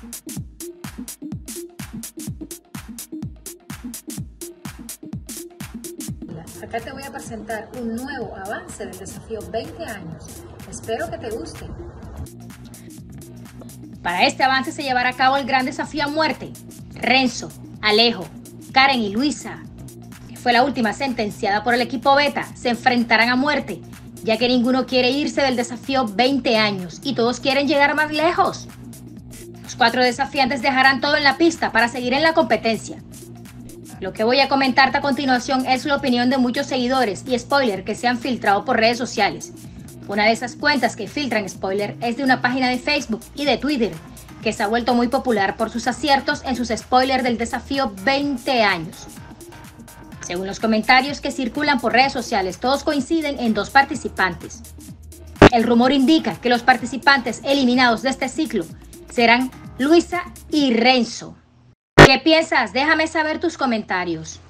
Acá te voy a presentar un nuevo avance del desafío 20 años. Espero que te guste. Para este avance se llevará a cabo el gran desafío a muerte. Renzo, Alejo, Karen y Luisa, que fue la última sentenciada por el equipo Beta, se enfrentarán a muerte, ya que ninguno quiere irse del desafío 20 años y todos quieren llegar más lejos. Los 4 desafiantes dejarán todo en la pista para seguir en la competencia. Lo que voy a comentarte a continuación es la opinión de muchos seguidores y spoilers que se han filtrado por redes sociales. Una de esas cuentas que filtran spoilers es de una página de Facebook y de Twitter, que se ha vuelto muy popular por sus aciertos en sus spoilers del desafío 20 años. Según los comentarios que circulan por redes sociales, todos coinciden en 2 participantes. El rumor indica que los participantes eliminados de este ciclo serán Luisa y Renzo. ¿Qué piensas? Déjame saber tus comentarios.